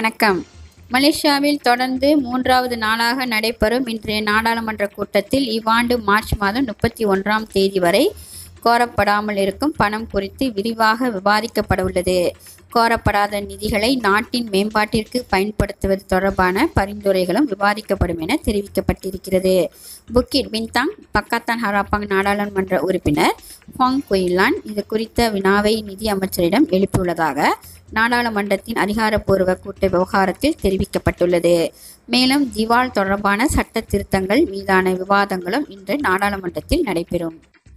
வணக்கம். மலேசியாவில் தொடர்ந்து 3வது நாளாக நடைபெறும் இன்றைய நாடாளுமன்ற கூட்டத்தில் இவ்வாண்டு மார்ச் மாதம் 31ஆம் தேதி வரை கோரப்படாமல் இருக்கும் பணம் குறித்து விரிவாக விவாதிக்கப்படவுள்ளது. கோரப்படாத நிதிகளை நாட்டின் மேம்பாட்டிற்கு பயன்படுத்துவது தொடர்பான பரிந்துரைகளும் விவாதிக்கப்படும் என தெரிவிக்கப்பட்டிருக்கிறது. புக்கிட் பின்தாங் பக்காத்தான் ஹராப்பாங் நாடாளுமன்ற உறுப்பினர் ஃபோங் குய் லுன் இது குறித்த வினாவை நிதி அமைச்சரிடம் எழுப்பியுள்ளதாக நாடாளுமன்றத்தின் அதிகாரப்பூர்வ கூட்ட விவகாரத்தில் தெரிவிக்கப்பட்டுள்ளது. மேலும் திவால் தொடர்பான சட்ட திருத்தங்கள் மீதான விவாதங்களும் இன்று நாடாளுமன்றத்தில் நடைபெறும்.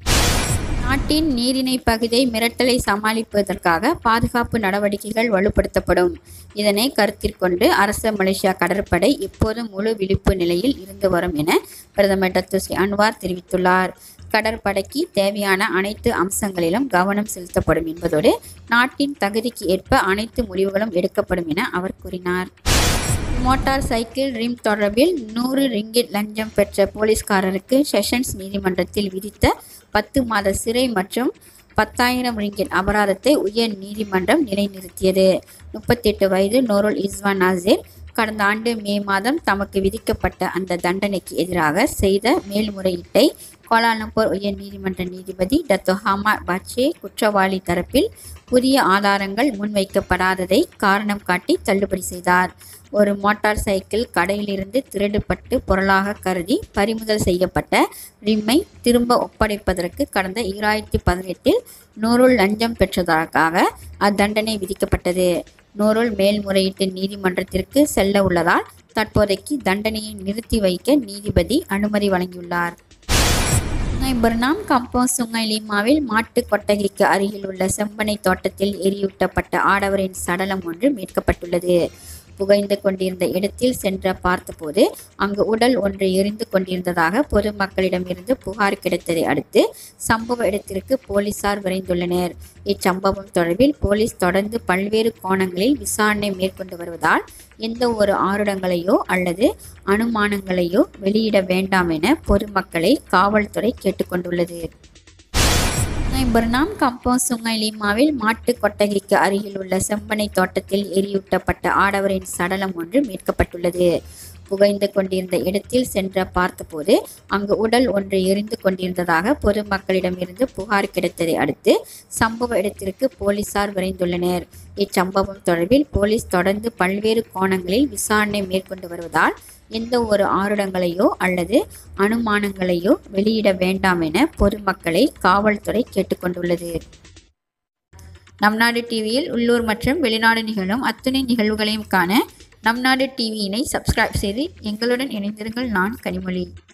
நாட்டின் நீரிணை பகுதியை மிரட்டலை சமாளிப்பதற்காக பாதுகாப்பு நடவடிக்கைகள் வலுப்படுத்தப்படும். இதனை கருத்தில் கொண்டு அரச மலேசியா கடற்படை எப்போதும் முழு விழிப்பு நிலையில் இருந்து வரும் என பிரதமர் டத்து ஸ்ரீ அன்வார் தெரிவித்துள்ளார். கடற்படைக்கு தேவையான அனைத்து அம்சங்களிலும் கவனம் செலுத்தப்படும் என்பதோடு நாட்டின் தகுதிக்கு ஏற்ப அனைத்து முடிவுகளும் எடுக்கப்படும் என அவர் கூறினார். மோட்டார் சைக்கிள் ரிம் தொடர்பில் 100 ரிங்கிட் லஞ்சம் பெற்ற போலீஸ்காரருக்கு செஷன்ஸ் நீதிமன்றத்தில் விதித்த 10 மாத சிறை மற்றும் 10,000 ரிங்கிட் அபராதத்தை உயர் நீதிமன்றம் நிலைநிறுத்தியது. 38 வயது நூருல் இஸ்வான் நாசிர் கடந்த ஆண்டு மே மாதம் தமக்கு விதிக்கப்பட்ட அந்த தண்டனைக்கு எதிராக செய்த மேல்முறையீட்டை கோலாலம்பூர் உயர் நீதிமன்ற நீதிபதி டத்து ஹமாட் பாச்சே குற்றவாளி தரப்பில் புதிய ஆதாரங்கள் முன்வைக்கப்படாததை காரணம் காட்டி தள்ளுபடி செய்தார். ஒரு மோட்டார் சைக்கிள் கடையிலிருந்து திருடப்பட்டு பொருளாக கருதி பறிமுதல் செய்யப்பட்ட ரிம்மை திரும்ப ஒப்படைப்பதற்கு கடந்த 2018இல் நூருல் லஞ்சம் பெற்றதற்காக அத்தண்டனை விதிக்கப்பட்டது. நூருல் மேல்முறையீட்டு நீதிமன்றத்திற்கு செல்ல உள்ளதால் தற்போதைக்கு தண்டனையை நிறுத்தி வைக்க நீதிபதி அனுமதி வழங்கியுள்ளார். பர்னாம் கம்போங் சுங்கை லீமாவில் மாட்டு கொட்டகைக்கு அருகில் உள்ள செம்பனை தோட்டத்தில் எரியூட்டப்பட்ட ஆடவரின் சடலம் ஒன்று மீட்கப்பட்டுள்ளது. புகைந்து கொண்டிருந்த இடத்தில் சென்ற பார்த்தபோது அங்கு உடல் ஒன்று எரிந்து கொண்டிருந்ததாக பொதுமக்களிடமிருந்து புகார் கிடைத்ததை அடுத்து சம்பவ இடத்திற்கு போலீசார் விரைந்துள்ளனர். இச்சம்பவம் தொடர்பில் போலீஸ் தொடர்ந்து பல்வேறு கோணங்களில் விசாரணை மேற்கொண்டு வருவதால் எந்த ஒரு ஆருடங்களையோ அல்லது அனுமானங்களையோ வெளியிட வேண்டாம் என பொதுமக்களை காவல்துறை கேட்டுக்கொண்டுள்ளது. பர்னாம் கம்போங் சுங்கை லீமாவில் மாட்டு கொட்டகைக்கு அருகில் உள்ள செம்பனை தோட்டத்தில் எரியூட்டப்பட்ட ஆடவரின் சடலம் ஒன்று மீட்கப்பட்டுள்ளது. புகைந்து கொண்டிருந்த இடத்தில் சென்ற பார்த்தபோது அங்கு உடல் ஒன்று எரிந்து கொண்டிருந்ததாக பொதுமக்களிடமிருந்து புகார் கிடைத்ததை அடுத்து சம்பவ இடத்திற்கு போலீசார் விரைந்துள்ளனர். இச்சம்பவம் தொடர்பில் போலீஸ் தொடர்ந்து பல்வேறு கோணங்களில் விசாரணை மேற்கொண்டு வருவதால் எந்த ஒரு ஆருடங்களையோ அல்லது அனுமானங்களையோ வெளியிட வேண்டாம் என பொதுமக்களை காவல்துறை கேட்டுக்கொண்டுள்ளது. நம்நாடு டிவியில் உள்ளூர் மற்றும் வெளிநாடு நிகழும் அத்துணை நிகழ்வுகளையும் காண நம்நாடு டிவியினை சப்ஸ்கிரைப் செய்து எங்களுடன் இணைந்திருங்கள். நான் கனிமொழி.